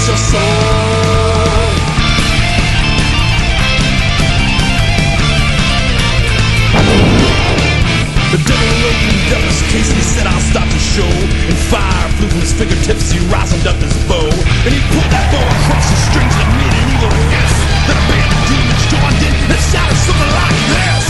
hurts your soul. The devil wrote in devil's case and he said I'll start the show. And fire flew from his fingertips, he risened up his bow. And he pulled that bow across the strings and made an evil hiss. Then a band of demons joined in and shouted something like this.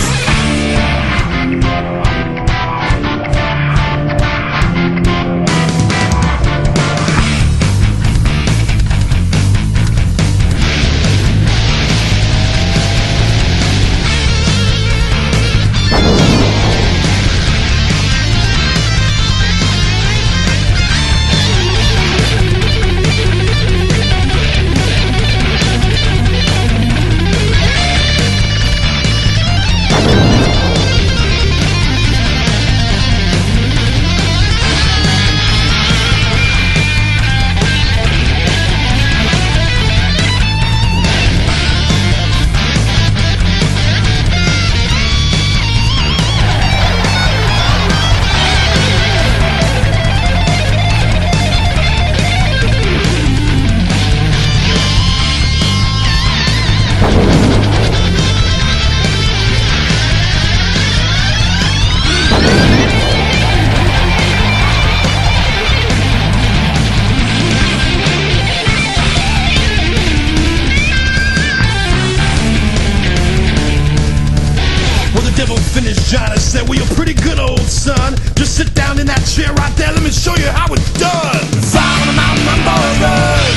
Finished, Johnny said, well, you're pretty good, old son. Just sit down in that chair right there, let me show you how it's done. Fire on the mountain, run, boys, run.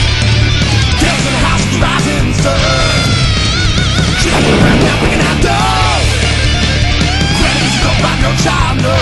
Tales in the house of the rising sun. Children around now, picking out dough. Granny's don't buy no child, no.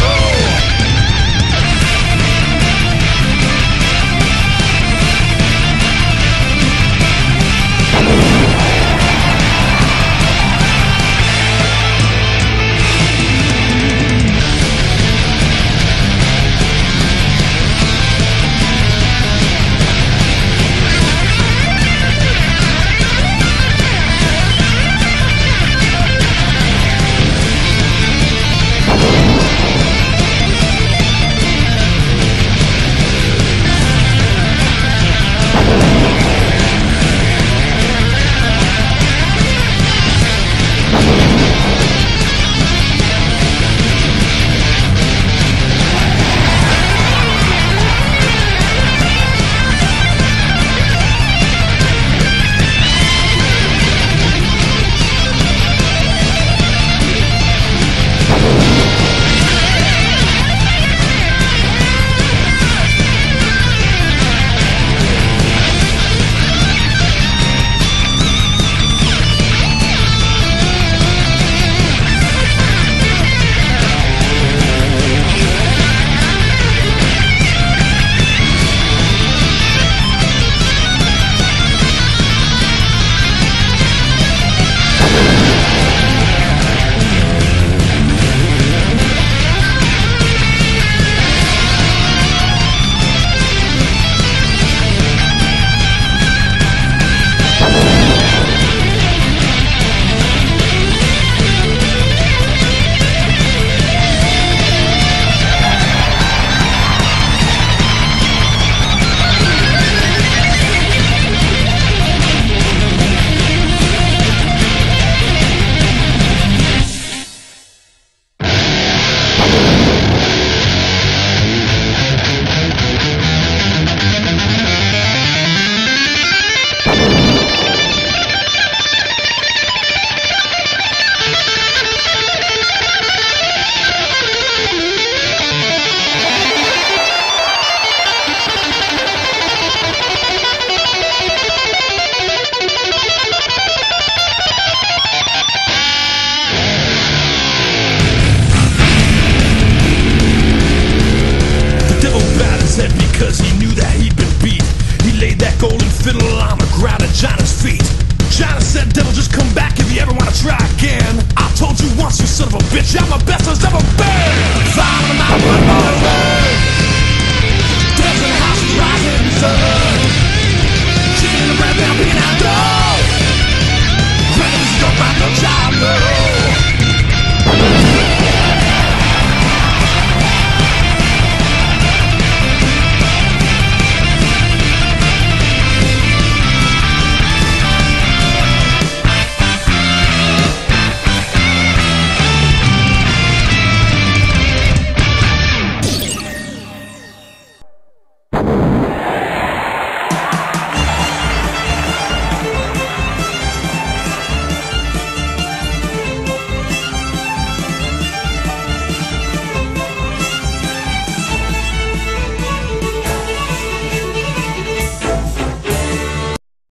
Once, you son of a bitch, I'm the best there's ever been. Fire on the mountain, boys,